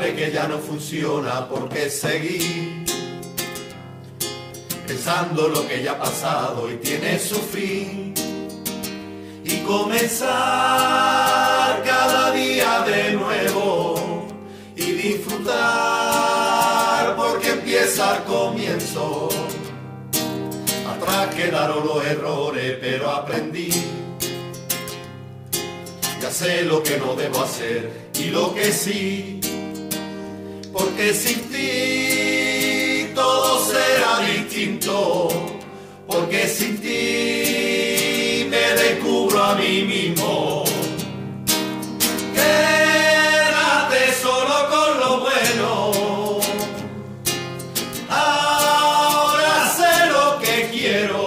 sabe que ya no funciona, ¿por qué seguir pensando lo que ya ha pasado y tiene su fin? Y comenzar cada día de nuevo y disfrutar porque empieza el comienzo. Atrás quedaron los errores, pero aprendí. Ya sé lo que no debo hacer y lo que sí, porque sin ti todo será distinto, porque sin ti me descubro a mí mismo. Quédate solo con lo bueno, ahora sé lo que quiero,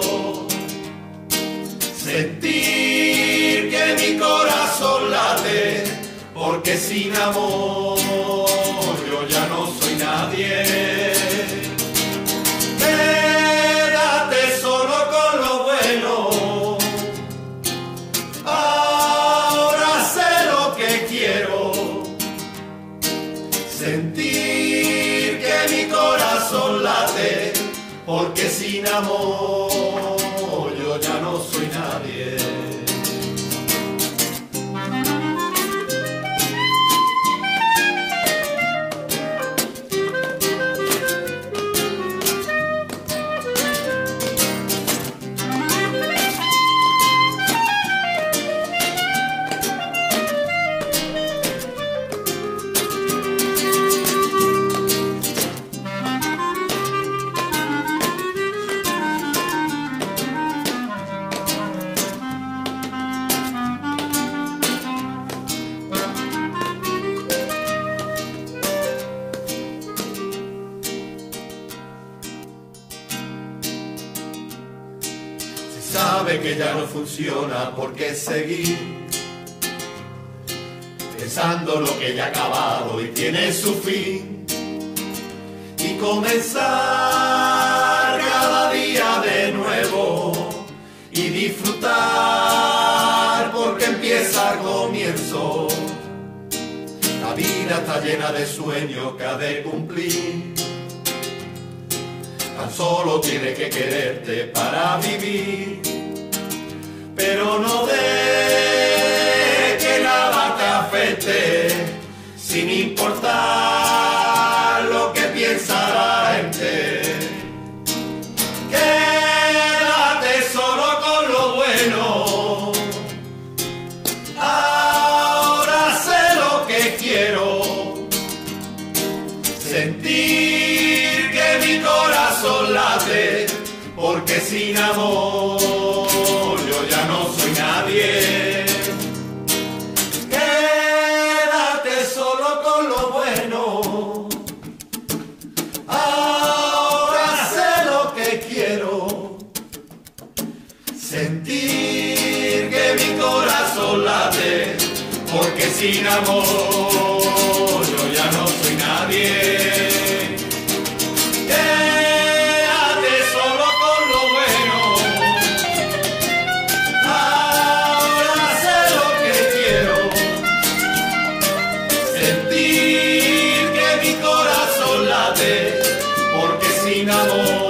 sentir que mi corazón late, porque sin amor yo ya no soy nadie. Quédate solo con lo bueno, ahora sé lo que quiero, sentir que mi corazón late, porque sin amor yo ya no soy nadie. Sabe que ya no funciona, ¿por qué seguir pensando lo que ya ha acabado y tiene su fin? Y comenzar cada día de nuevo y disfrutar porque empieza el comienzo. La vida está llena de sueños que ha de cumplir. Tan solo tiene que quererte para vivir, pero no de que nada te afecte, sin importar lo que piensa la gente. Quédate solo con lo bueno, ahora sé lo que quiero, sentir que mi corazón late, porque sin amor yo ya no soy nadie. Quédate solo con lo bueno, ahora sé lo que quiero, sentir que mi corazón late, porque sin amor yo ya no soy nadie. Porque sin amor